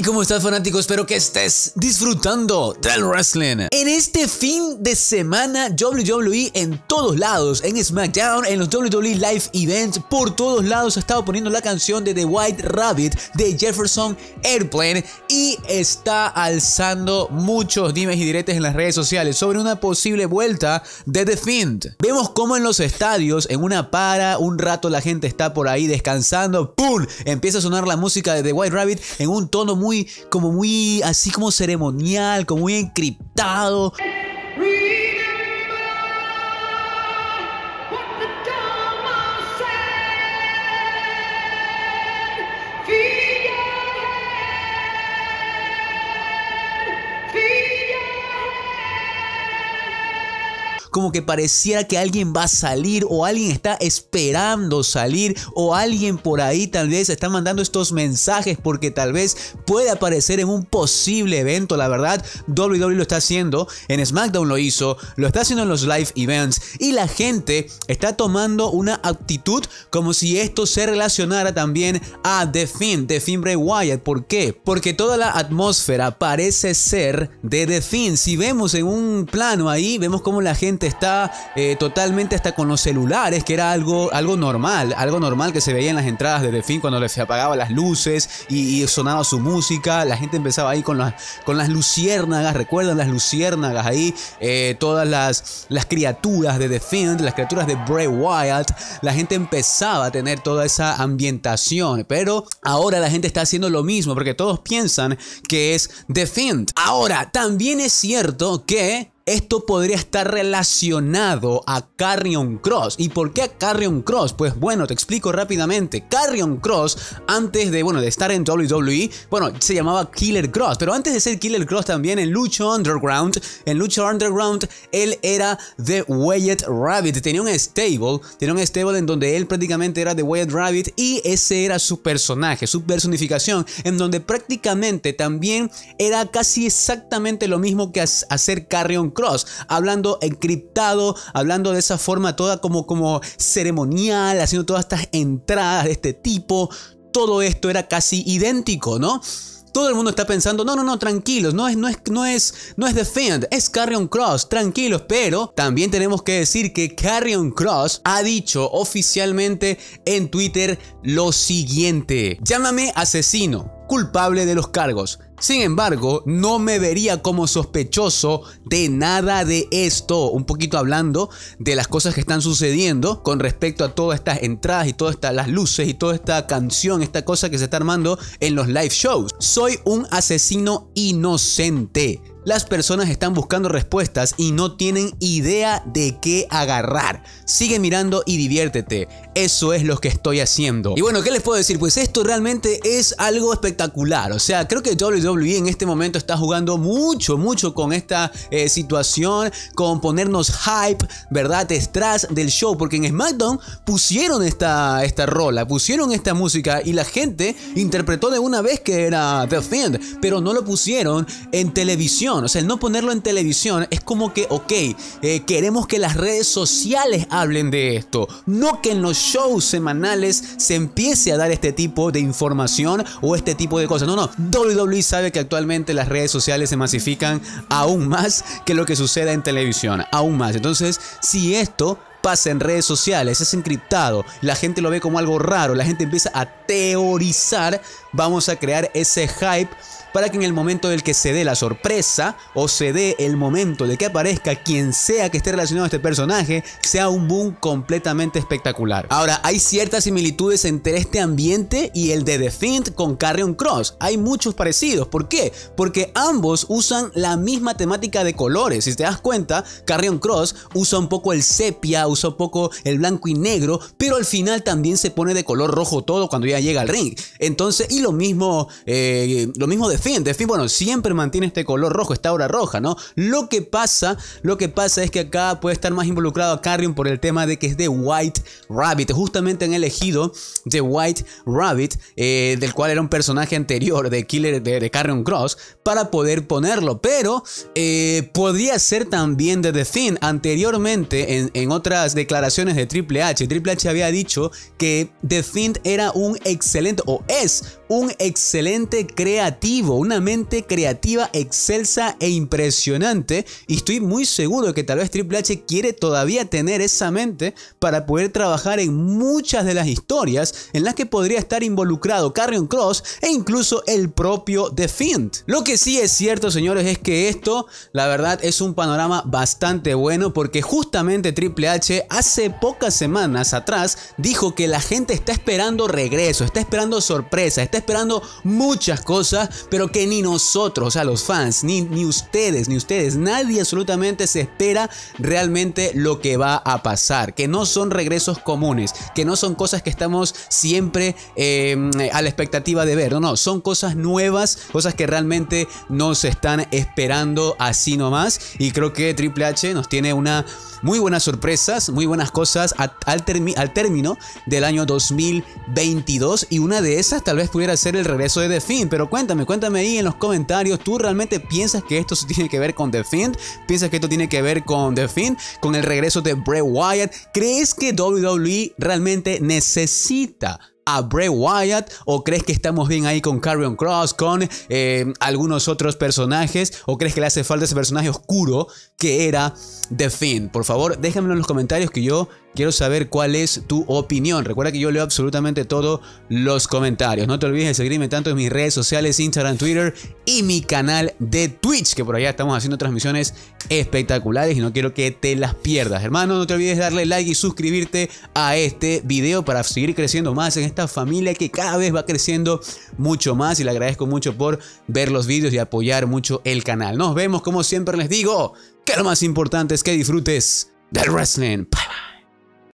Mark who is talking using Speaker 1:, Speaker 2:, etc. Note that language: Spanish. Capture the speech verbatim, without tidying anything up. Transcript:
Speaker 1: ¿cómo estás, fanático? Espero que estés disfrutando del wrestling. En este fin de semana, doble u doble u E en todos lados, en SmackDown, en los doble u doble u E Live Events, por todos lados ha estado poniendo la canción de The White Rabbit de Jefferson Airplane y está alzando muchos dimes y diretes en las redes sociales sobre una posible vuelta de The Fiend. Vemos cómo en los estadios, en una para, un rato la gente está por ahí descansando, ¡pum! Empieza a sonar la música de The White Rabbit en un tono muy, como muy, así como ceremonial, como muy encriptado. Como que pareciera que alguien va a salir o alguien está esperando salir o alguien por ahí tal vez está mandando estos mensajes porque tal vez puede aparecer en un posible evento. La verdad, doble u doble u E lo está haciendo, en SmackDown lo hizo, lo está haciendo en los live events y la gente está tomando una actitud como si esto se relacionara también a The Fiend, The Fiend Bray Wyatt. ¿Por qué? Porque toda la atmósfera parece ser de The Fiend. Si vemos en un plano ahí, vemos como la gente está eh, totalmente hasta con los celulares, que era algo, algo normal, algo normal que se veía en las entradas de The Fiend cuando les apagaba las luces y, y sonaba su música. La gente empezaba ahí con las, con las luciérnagas, recuerdan las luciérnagas ahí, eh, todas las, las criaturas de The Fiend, las criaturas de Bray Wyatt. La gente empezaba a tener toda esa ambientación, pero ahora la gente está haciendo lo mismo porque todos piensan que es The Fiend. Ahora, también es cierto que esto podría estar relacionado a Karrion Kross. ¿Y por qué a Karrion Kross? Pues bueno, te explico rápidamente. Karrion Kross, antes de, bueno, de estar en doble u doble u E, bueno, se llamaba Killer Kross, pero antes de ser Killer Kross también en Lucha Underground, en Lucha Underground, él era The White Rabbit. Tenía un stable, tenía un stable en donde él prácticamente era The White Rabbit y ese era su personaje, su personificación, en donde prácticamente también era casi exactamente lo mismo que hacer Karrion Kross, hablando encriptado, hablando de esa forma toda como, como ceremonial, haciendo todas estas entradas de este tipo. Todo esto era casi idéntico, ¿no? Todo el mundo está pensando, no, no, no, tranquilos, no es, no es, no es, no es The Fiend, es Karrion Kross, tranquilos, pero también tenemos que decir que Karrion Kross ha dicho oficialmente en Twitter lo siguiente: llámame asesino, culpable de los cargos. Sin embargo, no me vería como sospechoso de nada de esto. Un poquito hablando de las cosas que están sucediendo con respecto a todas estas entradas y todas estas las luces y toda esta canción, esta cosa que se está armando en los live shows. Soy un asesino inocente. Las personas están buscando respuestas y no tienen idea de qué agarrar. Sigue mirando y diviértete. Eso es lo que estoy haciendo. Y bueno, ¿qué les puedo decir? Pues esto realmente es algo espectacular. O sea, creo que doble u doble u E en este momento está jugando mucho, mucho con esta eh, situación, con ponernos hype, ¿verdad? Detrás del show. Porque en SmackDown pusieron esta, esta rola, pusieron esta música y la gente interpretó de una vez que era The Fiend, pero no lo pusieron en televisión. O sea, el no ponerlo en televisión es como que, ok, eh, queremos que las redes sociales hablen de esto, no que en los shows semanales se empiece a dar este tipo de información o este tipo de cosas. No, no, doble u doble u E sabe que actualmente las redes sociales se masifican aún más que lo que suceda en televisión, aún más. Entonces, si esto pasa en redes sociales, es encriptado, la gente lo ve como algo raro, la gente empieza a teorizar, vamos a crear ese hype para que en el momento del que se dé la sorpresa o se dé el momento de que aparezca quien sea que esté relacionado a este personaje, sea un boom completamente espectacular. Ahora, hay ciertas similitudes entre este ambiente y el de The Fiend con Karrion Kross. Hay muchos parecidos. ¿Por qué? Porque ambos usan la misma temática de colores. Si te das cuenta, Karrion Kross usa un poco el sepia, usa un poco el blanco y negro, pero al final también se pone de color rojo todo cuando ya llega al ring. Entonces, y lo mismo, eh, lo mismo de Fiend. The Fiend, bueno, siempre mantiene este color rojo, esta aura roja, ¿no? Lo que pasa, lo que pasa es que acá puede estar más involucrado a Karrion por el tema de que es The White Rabbit. Justamente han elegido The White Rabbit, eh, del cual era un personaje anterior de Killer de, de Karrion Kross, para poder ponerlo. Pero eh, podría ser también de The Fiend. Anteriormente, en, en otras declaraciones de Triple H, Triple H había dicho que The Fiend era un excelente, o es un excelente creativo, una mente creativa excelsa e impresionante, y estoy muy seguro de que tal vez Triple H quiere todavía tener esa mente para poder trabajar en muchas de las historias en las que podría estar involucrado Karrion Kross e incluso el propio The Fiend. Lo que sí es cierto, señores, es que esto, la verdad, es un panorama bastante bueno, porque justamente Triple H hace pocas semanas atrás dijo que la gente está esperando regreso, está esperando sorpresa, está esperando muchas cosas, pero que ni nosotros, o sea, los fans, ni, ni ustedes, ni ustedes, nadie absolutamente se espera realmente lo que va a pasar, que no son regresos comunes, que no son cosas que estamos siempre eh, a la expectativa de ver, no, no, son cosas nuevas, cosas que realmente nos están esperando así nomás, y creo que Triple H nos tiene una muy buenas sorpresas, muy buenas cosas al, al, termi al término del año dos mil veintidós, y una de esas tal vez pudiera ser el regreso de The Fiend. Pero cuéntame, cuéntame ahí en los comentarios, ¿tú realmente piensas que esto tiene que ver con The Fiend? ¿Piensas que esto tiene que ver con The Fiend? ¿Con el regreso de Bray Wyatt? ¿Crees que W W E realmente necesita a Bray Wyatt, o crees que estamos bien ahí con Karrion Kross, con eh, algunos otros personajes, o crees que le hace falta ese personaje oscuro que era The Fiend? Por favor, déjamelo en los comentarios, que yo quiero saber cuál es tu opinión. Recuerda que yo leo absolutamente todos los comentarios. No te olvides de seguirme tanto en mis redes sociales, Instagram, Twitter y mi canal de Twitch, que por allá estamos haciendo transmisiones espectaculares y no quiero que te las pierdas. Hermano, no te olvides de darle like y suscribirte a este video para seguir creciendo más en esta familia que cada vez va creciendo mucho más, y le agradezco mucho por ver los videos y apoyar mucho el canal. Nos vemos, como siempre les digo, que lo más importante es que disfrutes del wrestling. Bye bye.